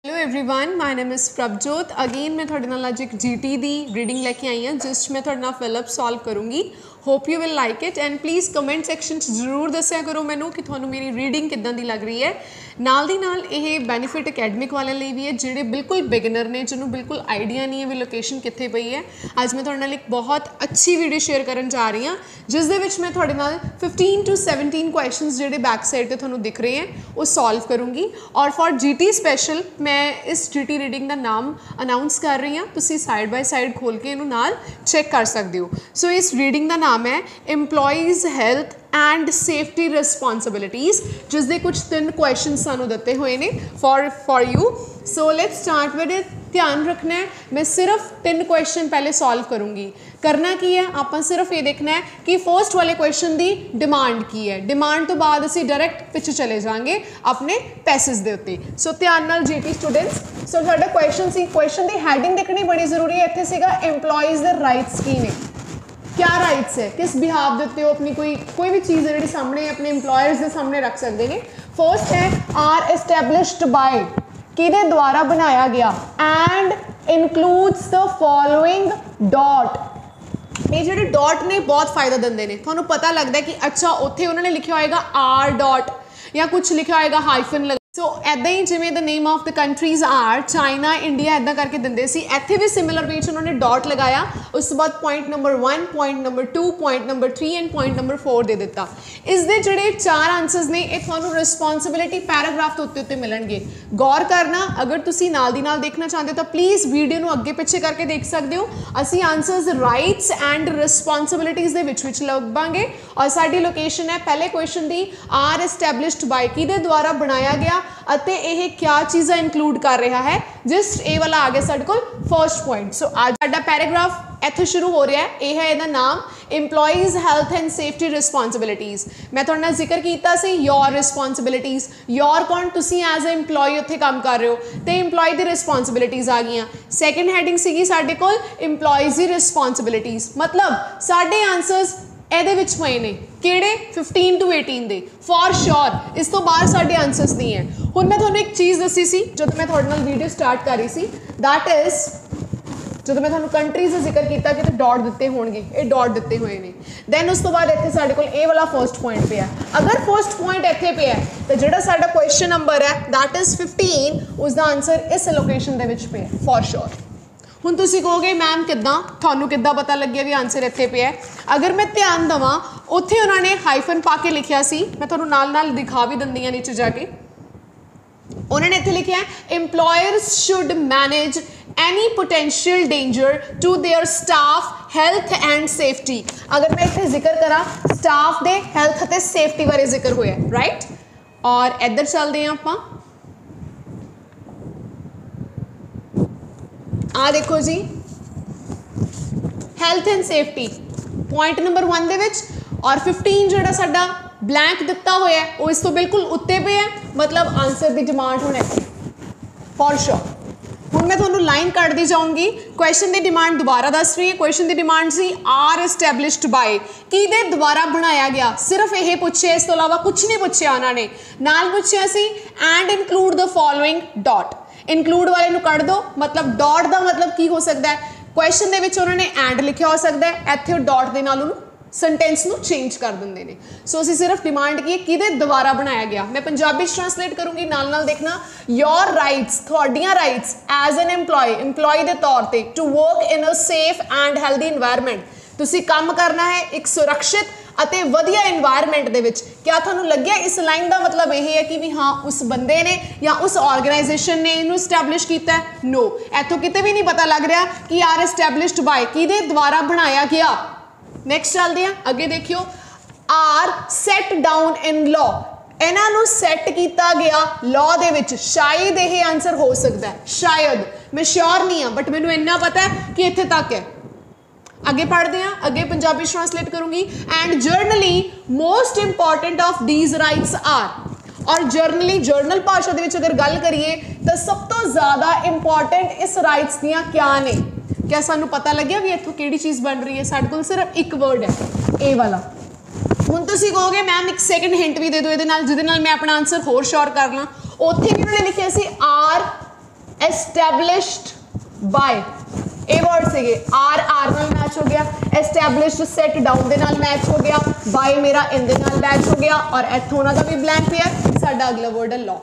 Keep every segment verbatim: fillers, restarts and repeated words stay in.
Hello everyone, my name is Prabhjot. Again मैं थोड़े नाल अज एक जीटी दी रीडिंग लैके आई हाँ जिस मैं थोड़े नाल फिलअप सॉल्व करूँगी। Hope you will like it and please comment section जरूर दस्या करो मैनू कि थोनू मेरी रीडिंग किदां दी लग रही है। नाल दी नाल ये बेनीफिट अकैडमिक वाले लिए भी है जिहड़े बिल्कुल बिगिनर ने, जिन्होंने बिल्कुल आइडिया नहीं है भी लोकेशन कित्थे पई है। अज मैं थोड़े नाल एक बहुत अच्छी वीडियो शेयर करन जा रही हाँ जिस दे विच मैं थोड़े नाल फिफ्टीन टू सैवनटीन क्वेश्चनस जिहड़े बैक साइड ते थोनू दिख रहे हैं वो सॉल्व करूँगी। और फॉर जी टी स्पैशल मैं इस जी टी रीडिंग का नाम अनाउंस कर रही हाँ, तुसीं साइड बाय साइड खोल के इनू नाल चैक कर सकते हो। सो so, इस रीडिंग का नाम है employees health and safety responsibilities, जिस दे कुछ तीन क्वेश्चन सानू दिते हुए ने for for you. So let's start with it. ध्यान रखना है मैं सिर्फ तीन क्वेश्चन पहले सॉल्व करूँगी। करना की है, आप सिर्फ ये देखना है कि फर्स्ट वाले क्वेश्चन की डिमांड की है। डिमांड तो बाद असी डायरैक्ट पिछ चले जाएंगे अपने पैसेज के उत्ते। सो ध्यान नाल जीटी स्टूडेंट्स। सो साडा क्वेश्चन सी, क्वेश्चन की हैडिंग देखनी बड़ी जरूरी है। इत्थे सीगा एम्प्लॉयज़ दे राइट्स की ने, क्या राइट्स है, किस बिहाव के उत्ते हो अपनी कोई कोई भी चीज़ है जी सामने अपने एम्प्लॉयर्स के सामने रख सकते हैं। फर्स्ट है आर एस्टैब्लिश्ड बाय, किहदे द्वारा बनाया गया, and includes the following dot. ये जो डॉट ने बहुत फायदा देंगे ने, थोड़ा पता लगता है कि अच्छा उत्थे उन्होंने लिखा होएगा आर डॉट या कुछ लिखा होएगा हाइफन लगा। सो ऐदा ही जिमें the name of the countries are China India ऐदा करके देंगे सी, इत्थे भी सिमिलर वे उन्होंने डॉट लगाया। उस बाद point number one, point number two, point number three and point number four दे दिता। इस दे जिहड़े चार आंसर्स ने ये तुहानू रिस्पॉन्सिबिलिटी पैराग्राफ के उत्ते उत्ते मिलणगे। गौर करना, अगर तुसी नाल दी नाल देखना चाहते हो तो प्लीज़ वीडियो नू अगे पिछे करके देख सकते हो। असी आंसर्स राइट्स एंड रिस्पॉन्सिबिलिटीज़ दे विच विच लभांगे। और साडी लोकेशन है पहले क्वेश्चन दी आर एस्टैब्लिश्ड बाय, किहदे द्वारा बनाया गया अते यह क्या चीज़ा इंक्लूड कर रहा है। जस्ट ए वाला आ गया साडे कोल फर्स्ट पॉइंट। सो आज साडा पैराग्राफ इत्थे शुरू हो रहा है। यह है इहदा नाम employees health and safety responsibilities. मैं तुहाडे नाल जिक्र कीता सी योर रिस्पॉन्सिबिलिटीज़। योर कौन, तुसी एज ए एम्प्लॉय उत्थे काम कर रहे हो तो एम्प्लॉय दी रिस्पॉन्सिबिलिटीज़ आ गई। सैकेंड हैडिंग सीगी साडे कोल एम्प्लॉयज़ दी रिस्पॉन्सिबिलिटीज़, मतलब साडे आंसर्स ਇਹਦੇ ਵਿੱਚ ਪਏ ਨੇ ਕਿਹੜੇ फिफ्टीन टू एटीन ਦੇ फॉर श्योर। इस तो बाहर साढ़े आंसर्स नहीं है। ਹੁਣ मैं ਤੁਹਾਨੂੰ एक चीज़ दसी सी जब मैं ਤੁਹਾਡੇ ਨਾਲ वीडियो स्टार्ट कर रही सी, दैट इज़ ਜਦੋਂ मैं ਤੁਹਾਨੂੰ कंट्रीज़ ਦਾ ਜ਼ਿਕਰ ਕੀਤਾ कि डॉट ਦਿੱਤੇ ਹੋਣਗੇ, ਇਹ डॉट ਦਿੱਤੇ ਹੋਏ ਨੇ। ਦੈਨ ਉਸ ਤੋਂ ਬਾਅਦ ਇੱਥੇ ਸਾਡੇ ਕੋਲ ਇਹ ਵਾਲਾ फर्स्ट पॉइंट ਪਿਆ। अगर फर्स्ट पॉइंट ਇੱਥੇ ਪਿਆ ਤਾਂ ਜਿਹੜਾ ਸਾਡਾ क्वेश्चन नंबर है दैट इज़ फिफ्टीन, उसका आंसर इस लोकेशन ਦੇ ਵਿੱਚ ਪਿਆ फॉर श्योर। ਹੁਣ ਤੁਸੀਂ ਕਹੋਗੇ मैम किद्दां, ਤੁਹਾਨੂੰ किद्दां पता लगे भी आंसर इत्थे पे है। अगर मैं ध्यान देवां उत्थे उन्होंने हाइफन पा के लिखिया सी, मैं ਤੁਹਾਨੂੰ नाल नाल दिखा भी दिंदी हां नीचे जाके। उन्होंने इत्थे लिखा है employers should manage any potential danger to their staff health and safety. अगर मैं इत्थे जिक्र करा स्टाफ दे हैल्थ ते सेफ्टी बारे जिक्र होया, राइट। और इधर चलते हैं आपां। आ देखो जी health and safety point number one दे विच, और फिफ्टीन जो साडा ब्लैंक दिता होया है वो इस तो बिल्कुल उत्ते पे है, मतलब आंसर की डिमांड होने फॉर श्योर। हुण मैं तुहानू लाइन कटदी जाऊँगी। क्वेश्चन की डिमांड दोबारा दस रही है। क्वेश्चन की डिमांड सी आर एस्टैब्लिश्ड बाय, किहदे द्वारा बनाया गया। सिर्फ यह पूछे, इस तो इलावा कुछ नहीं पूछा उन्होंने। नाल पूछया सी and include the following dot. Include वाले नू कट दो, मतलब डॉट का मतलब की हो सकता है। क्वेश्चन दे विच उन्होंने एंड लिखा हो सकता है, इत्थे डॉट दे नाल सेंटेंस नू चेंज कर देंगे ने। सो असी सिर्फ डिमांड की किहदे द्वारा बनाया गया। मैं पंजाबी ट्रांसलेट करूँगी, नाल नाल देखना। योर राइट्स, तुहाड़ियां rights as an employee, employee के तौर पर to work in a safe and healthy environment. तुसी काम करना है एक सुरक्षित अते वधिया इन्वायरमेंट दे विच। क्या तुहानू लग्या इस लाइन का मतलब यह है कि भी हाँ उस बंदे ने या उस ऑर्गेनाइजेशन ने इनू एस्टैब्लिश किया है? नो, इत्थों किते भी नहीं पता लग रहा कि आर एस्टैब्लिश्ड बाय किहदे द्वारा बनाया गया। नैक्सट चलते हैं अगे। देखियो are set down in law, इन्हां नू सैट किया गया लॉ दे विच। शायद यह आंसर हो सकता है, शायद, मैं श्योर नहीं हाँ, बट मैनू इन्ना पता है कि इत्थे तक है। अगे पढ़ते हैं, अगे पंजाबी ट्रांसलेट करूँगी। And generally most important of these rights are, और जर्नली जर्नल भाषा दे विच अगर गल करिए तो सब तो ज़्यादा इंपॉर्टेंट इस राइट्स दियां क्या ने। क्या सानू पता लग्या भी इत्थों किहड़ी चीज़ बन रही है। साडे कोल सिर्फ एक वर्ड है ए वाला। हुण तुसीं कहोगे मैम एक सैकेंड हिंट भी दे दो ये जिहदे नाल मैं अपना आंसर होर श्योर कर ਲਾਂ। उत्थे भी उन्होंने लिखिया सी are established by a word सीगे आर आर नाल मैच हो गया, एस्टैब्लिश्ड सेट डाउन दे नाल मैच हो गया, बाय मेरा इन दे नाल मैच हो गया और इत्थों उन्हां दा भी ब्लैंक पिया साडा अगला वर्ड है लॉ।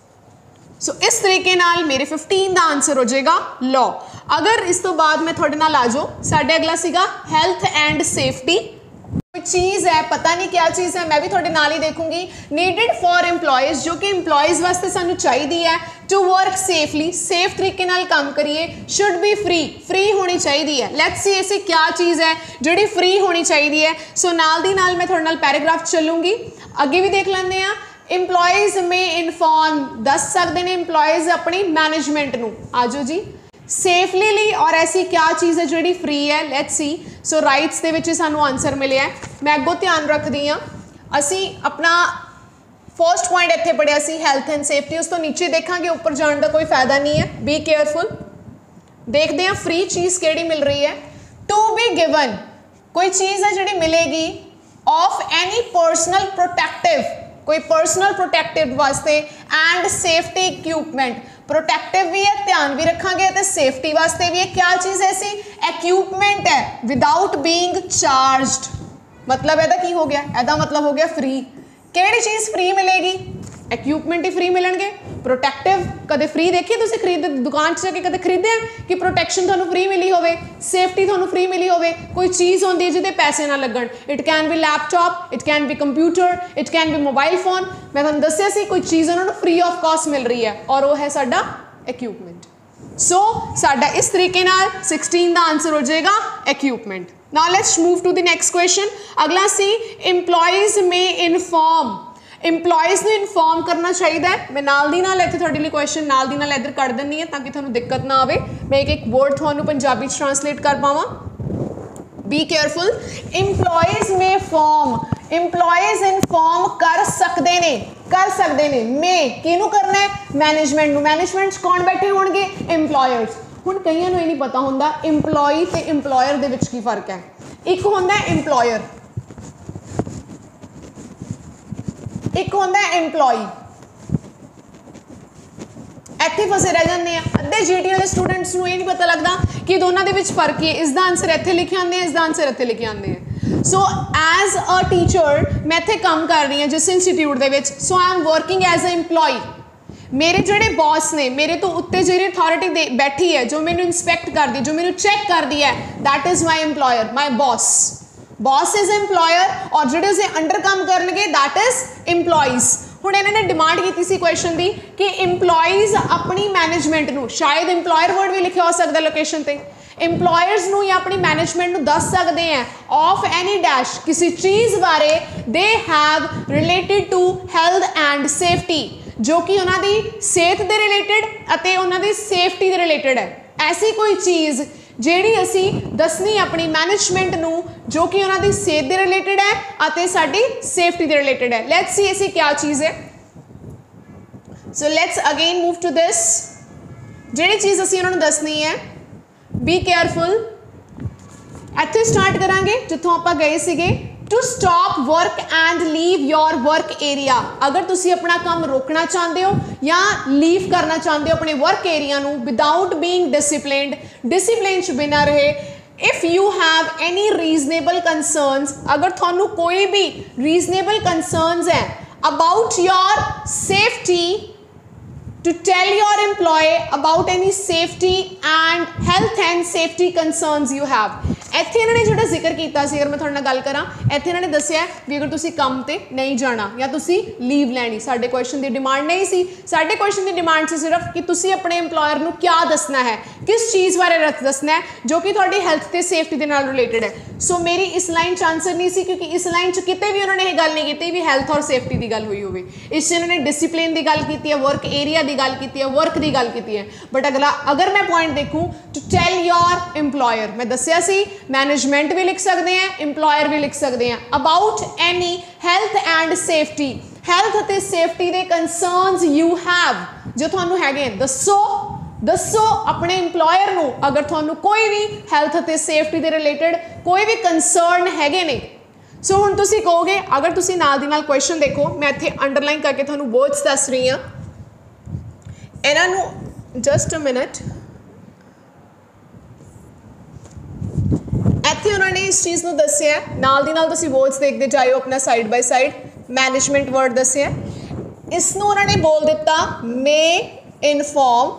सो so, इस तरीके नाल मेरे फिफ्टीन का आंसर हो जाएगा लॉ। अगर इस तो बाद मैं थोड़े नाल आ जाओ, साडे अगला सीगा हेल्थ एंड सेफ्टी। कोई चीज़ है, पता नहीं क्या चीज़ है, मैं भी थोड़े नाल ही देखूंगी। नीडिड फॉर एम्प्लॉयज़, जो कि एम्प्लॉयज़ वास्ते सानू चाहिए है टू वर्क सेफली, सेफ तरीके नाल काम करिए। शुड बी फ्री, फ्री होनी चाहिए है। लैट्स सी ऐसी क्या चीज़ है जिहड़ी फ्री होनी चाहिए है। सो so, नाल दी नाल मैं थोड़े नाल पैराग्राफ चलूँगी, अगे भी देख लेंदे हैं। इंप्लॉयज़ में इनफॉर्म दस सकते हैं इंप्लॉयज़ अपनी मैनेजमेंट नू, आजो जी सेफली ली। और ऐसी क्या चीज़ है जिहड़ी फ्री है, लेट्स सी। सो राइट्स दे विच सानू आंसर मिले है। मैं अगों ध्यान रखदी हाँ, असी अपना फर्स्ट पॉइंट इत्थे पढ़िया सी हेल्थ एंड सेफ्टी, उस तो नीचे देखांगे, ऊपर जाने का कोई फायदा नहीं है। Be careful. देखते हैं फ्री चीज़ केड़ी मिल रही है। टू बी गिवन, कोई चीज़ है जिहड़ी मिलेगी ऑफ एनी पर्सनल प्रोटेक्टिव, कोई पर्सनल प्रोटेक्टिव वास्ते एंड सेफ्टी इक्विपमेंट। प्रोटेक्टिव भी है, ध्यान भी रखांगे, तो सेफ्टी वास्ते भी है। क्या चीज़ ऐसी इक्विपमेंट है विदाउट बीइंग चार्जड, मतलब एदा की हो गया, एदा मतलब हो गया फ्री। केड़ी चीज़ फ्री मिलेगी, इक्विपमेंट ही फ्री मिलणगे। प्रोटेक्टिव कदे फ्री देखिए तुसीं खरीद दुकान च जाके कदे खरीदे कि प्रोटेक्शन तुहानूं फ्री मिली होवे, सेफ्टी तुहानूं फ्री मिली होवे। कोई चीज़ होंदी है जिहदे पैसे ना लगण। It can be laptop, it can be computer, it can be mobile phone. मैं तुहानूं दस्सिया सी कोई चीज़ उन्होंने फ्री ऑफ कॉस्ट मिल रही है और वो है साडा इक्विपमेंट। सो साडा इस तरीके नाल सिक्सटीन का आंसर हो जाएगा equipment. Now let's move to the next question. अगला सी इंप्लॉयज़ में इनफॉर्म, इंप्लॉयज़ ने इनफॉर्म करना चाहिए। मैं नाल दी नाल इत्थे तुहाडे लई क्वेश्चन नाल दी नाल इधर कर दिंदी है ताकि तुहानूं दिक्कत ना आवे, मैं एक एक वर्ड तुहानूं पंजाबी च ट्रांसलेट कर पावां। Be careful. Employees may form, employees inform कर सकते ने, कर सकते ने। में किनू करना है, मैनेजमेंट नूं। मैनेजमेंट कौन बैठे होणगे, इंप्लॉयर्स। हुण कईयां नूं ये नहीं पता हुंदा इंप्लॉई ते इंप्लॉयर दे विच की फर्क है। एक हुंदा है इंप्लॉयर, एक होंदा है एम्प्लॉई। इत्थे फसे रह जाते हैं अद्धे जीटी वाले स्टूडेंट्स को, ये नहीं पता लगता कि दोनों के विच फर्क है। इसका आंसर इत्थे लिखे आते हैं, इसका आंसर इत्थे लिखे आते हैं। सो एज अ टीचर मैं इत्थे काम कर रही हूँ जिस इंस्टीट्यूट दे विच। So I am working as a employee. मेरे जोड़े बॉस ने, मेरे तो उत्ते जी अथॉरिटी बैठी है जो मैंने इंस्पैक्ट कर दी, जो मैंने चेक कर दी है, that is my employer, my boss. Boss is employer और जो उसे अंडर काम करनगे दैट इज एम्प्लॉइज। हुण इन्होंने डिमांड की सी क्वेश्चन की कि एम्प्लॉइज अपनी मैनेजमेंट नूं, शायद एम्प्लॉयर वर्ड भी लिखा हो सकता लोकेशन पे, एम्प्लॉयर्स नूं या अपनी मैनेजमेंट नूं दस सकते हैं ऑफ एनी डैश, किसी चीज़ बारे they have related to health and safety, जो कि उन्होंने सेहत के रिलेटेड अते उन्होंने सेफ्टी के रिलेटेड है। ऐसी कोई चीज़ ਜਿਹੜੀ ਅਸੀਂ ਦੱਸਣੀ अपनी मैनेजमेंट ਨੂੰ जो कि उन्होंने सेहत के रिलेटेड है अते साडी सेफ्टी के रिलेटेड है। लैट्स सी ऐसी क्या चीज़ है। So let's again move to this. ਜਿਹੜੀ चीज़ ਅਸੀਂ उन्होंने दसनी है, बी केयरफुल। ਇੱਥੇ स्टार्ट करांगे जिथों आप गए सीगे। To stop work and leave your work area. अगर तुसी अपना काम रोकना चाहते हो या लीव करना चाहते हो अपने वर्क एरिया नू विदाउट बीइंग डिसिप्लिनड, डिसिप्लिन च बिना रहे। If you have any reasonable concerns, अगर थानू कोई भी रीजनेबल कंसर्नस है about your safety, to tell your employee about any safety and health and safety concerns you have। ਇੱਥੇ ਇਹਨਾਂ ਨੇ ਜਿਹੜਾ ਜ਼ਿਕਰ ਕੀਤਾ ਸੀ, ਅਗਰ ਮੈਂ ਤੁਹਾਡੇ ਨਾਲ ਗੱਲ ਕਰਾਂ, ਇੱਥੇ ਇਹਨਾਂ ਨੇ ਦੱਸਿਆ ਵੀ ਅਗਰ ਤੁਸੀਂ ਕੰਮ ਤੇ ਨਹੀਂ ਜਾਣਾ ਜਾਂ ਤੁਸੀਂ ਲੀਵ ਲੈਣੀ, ਸਾਡੇ ਕੁਐਸਚਨ ਦੀ ਡਿਮਾਂਡ ਨਹੀਂ ਸੀ। ਸਾਡੇ ਕੁਐਸਚਨ ਦੀ ਡਿਮਾਂਡ ਸੀ ਸਿਰਫ ਕਿ ਤੁਸੀਂ ਆਪਣੇ EMPLOYER ਨੂੰ ਕੀ ਦੱਸਣਾ ਹੈ, ਕਿਸ ਚੀਜ਼ ਬਾਰੇ ਦੱਸਣਾ ਹੈ ਜੋ ਕਿ ਤੁਹਾਡੀ ਹੈਲਥ ਤੇ ਸੇਫਟੀ ਦੇ ਨਾਲ ਰਿਲੇਟਡ ਹੈ। ਸੋ ਮੇਰੀ ਇਸ ਲਾਈਨ 'ਚ ਆਂਸਰ ਨਹੀਂ ਸੀ ਕਿਉਂਕਿ ਇਸ ਲਾਈਨ 'ਚ ਕਿਤੇ ਵੀ ਉਹਨਾਂ ਨੇ ਇਹ ਗੱਲ ਨਹੀਂ ਕੀਤੀ ਵੀ ਹੈਲਥ ਔਰ ਸੇਫਟੀ ਦੀ ਗੱਲ ਹੋਈ ਹੋਵੇ। ਇਸ 'ਚ ਇਹਨਾਂ ਨੇ ਡਿਸਿਪਲਿਨ ਦੀ ਗੱਲ ਕੀਤੀ ਹੈ, ਵਰਕ ਏਰੀਆ ਦੀ ਗੱਲ ਕੀਤੀ है, वर्क की गल की है। बट अगला अगर मैं पॉइंट देखूं टू टेल योर एम्प्लॉयर, मैं दसिया सी मैनेजमेंट भी लिख सकते हैं, एम्प्लॉयर भी लिख सकते हैं। About any health and safety, health ते सेफ्टी दे कंसर्नस यू हैव जो थानू हैगे दसो, दसो अपने एम्प्लॉयर नू अगर थानू कोई भी हेल्थ ते सेफ्टी दे रिलेटेड कोई भी कंसर्न हैगे ने। सो हुण तुसी कहोगे, अगर तुसी नाल दी नाल क्वेश्चन देखो, मैं इत्थे अंडरलाइन करके थानू वर्ड्स दस रही हाँ, इन्हों जस्ट अ मिनट। ਇੱਥੇ ਉਹਨਾਂ ਨੇ ਇਸ ਚੀਜ਼ ਨੂੰ ਦੱਸਿਆ, ਨਾਲ ਦੀ ਨਾਲ ਤੁਸੀਂ ਵਰਡਸ ਦੇਖਦੇ ਜਾਇਓ ਆਪਣਾ side by side. Management word ਦੱਸਿਆ, ਇਸ ਨੂੰ ਉਹਨਾਂ ਨੇ ਬੋਲ ਦਿੱਤਾ ਮੇ ਇਨਫੋਰਮ।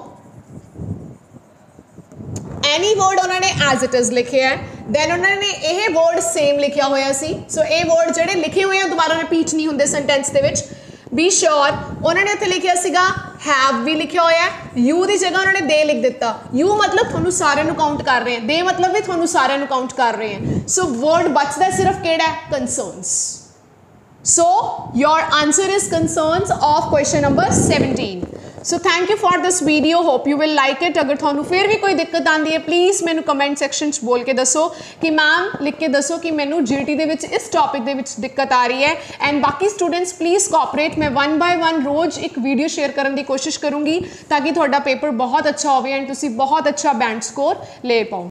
ਐਨੀ ਵਰਡ ਉਹਨਾਂ ਨੇ ਐਜ਼ ਇਟ ਇਜ਼ ਲਿਖਿਆ ਹੈ। ਦੈਨ ਉਹਨਾਂ ਨੇ ਇਹ ਵਰਡ ਸੇਮ ਲਿਖਿਆ ਹੋਇਆ ਸੀ। ਸੋ ਇਹ ਵਰਡ ਜਿਹੜੇ ਲਿਖੇ ਹੋਏ ਆ ਦੁਬਾਰਾ ਰਿਪੀਟ ਨਹੀਂ ਹੁੰਦੇ ਸੈਂਟੈਂਸ ਦੇ ਵਿੱਚ। ਬੀ ਸ਼ੋਰ ਉਹਨਾਂ ਨੇ ਉੱਥੇ ਲਿਖਿਆ ਸੀਗਾ ਹੈਵ ਵੀ ਲਿਖਿਆ ਹੋਇਆ, ਯੂ ਦੀ ਜਗ੍ਹਾ ਉਹਨਾਂ ਨੇ ਦੇ ਲਿਖ ਦਿੱਤਾ। ਯੂ ਮਤਲਬ ਤੁਹਾਨੂੰ ਸਾਰਿਆਂ ਨੂੰ ਕਾਊਂਟ ਕਰ ਰਹੇ ਆ, ਦੇ ਮਤਲਬ ਵੀ ਤੁਹਾਨੂੰ ਸਾਰਿਆਂ ਨੂੰ ਕਾਊਂਟ ਕਰ ਰਹੇ ਆ। ਸੋ ਵਰਡ ਬਚਦਾ ਸਿਰਫ ਕਿਹੜਾ ਹੈ? ਕੰਸਰਨਸ। So your answer is concerns of question number seventeen. So thank you for this video, hope you will like it। अगर थानू फिर भी कोई दिक्कत आती है प्लीज़ मैनू कमेंट सैक्शन च बोल के दसो कि मैम लिख के दसो कि मैनू जीटी दे विच इस टॉपिक दे विच दिक्कत आ रही है। एंड बाकी स्टूडेंट्स प्लीज़ कोऑपरेट, मैं वन बाय वन रोज़ एक वीडियो शेयर करने की कोशिश करूँगी ताकि थोड़ा पेपर बहुत अच्छा हो एंड तुसी बहुत अच्छा बैंड स्कोर ले पाओ।